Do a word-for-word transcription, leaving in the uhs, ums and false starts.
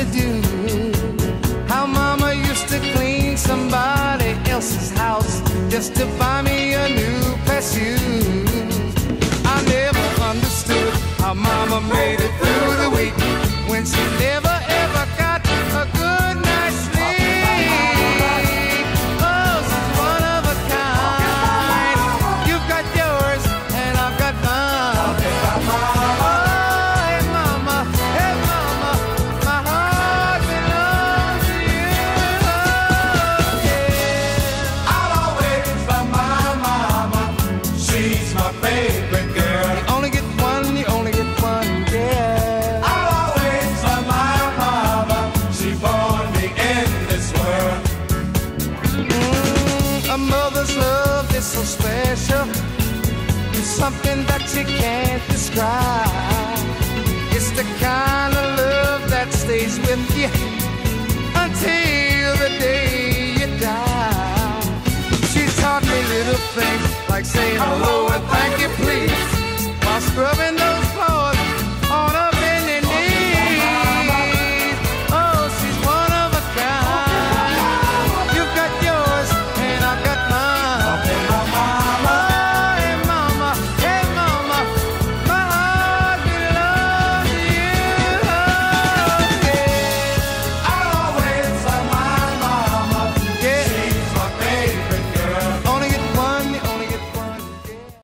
do. How mama used to clean somebody else's house just to buy me a new pair of shoes. I never understood how mama made it through the week when she never ever got a good night's sleep. Oh, she's one of a kind. You've got yours and I've got mine. Oh, hey mama, hey mama, my heart belongs to you. Oh, yeah. I'll always love my mama. She's my favorite girl. You only get one, you only get one, yeah. I'll always love my mama. She born me in this world. Mm, a mother's love is so special. It's something that you can't describe. It's the kind of love that stays with you until the day you die. She taught me little things like saying hello and thank you please while scrubbing